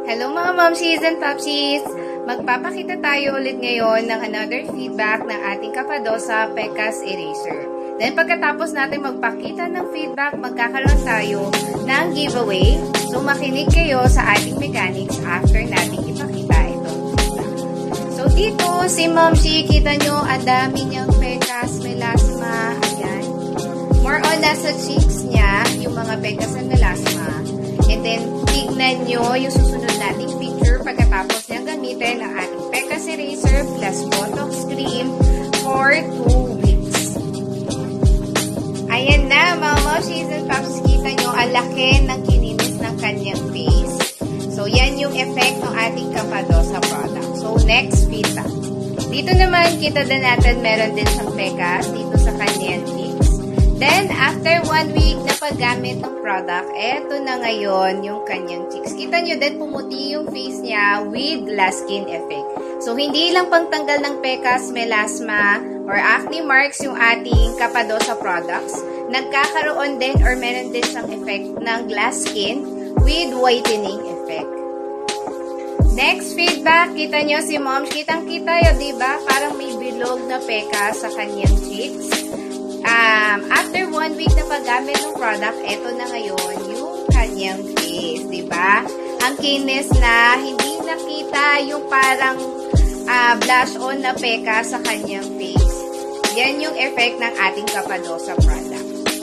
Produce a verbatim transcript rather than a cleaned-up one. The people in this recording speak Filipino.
Hello mga momshies and popshies! Magpapakita tayo ulit ngayon ng another feedback ng ating Kapadosa Pecas Eraser. Then pagkatapos natin magpakita ng feedback, magkakaroon tayo ng giveaway. So makinig kayo sa ating mechanics after natin ipakita itong feedback. So dito, si Momshi, kita nyo, ang dami niyang Pecas melasma. Ayan. More on nasa cheeks niya, yung mga Pecas and melasma. And then, tignan nyo yung susunod nating picture pagkatapos niyang gamitin ang ating Pecas Eraser plus Botox Cream for two weeks. Ayan na, mga momshies and pops, kita nyo, ang laki ng kininis ng kanyang face. So, yan yung effect ng ating Kapadosa product. So, next feedback. Dito naman, kita din natin meron din siyang Pecas dito sa kanyang cheeks. Then, after one week na paggamit ng product, eto na ngayon yung kanyang cheeks. Kita nyo din, pumuti yung face niya with glass skin effect. So, hindi lang pangtanggal ng Pecas, melasma, or acne marks yung ating Kapadosa products. Nagkakaroon din or meron din siyang effect ng glass skin with whitening effect. Next feedback, kita nyo si Moms, kitang-kita yun, diba? Parang may bilog na Pecas sa kanyang cheeks. Um, after one week na paggamit ng product, eto na ngayon yung kanyang face, diba? Ang kinis na, hindi nakita yung parang uh, blush on na Pecas sa kanyang face. Yan yung effect ng ating Kapadosa product.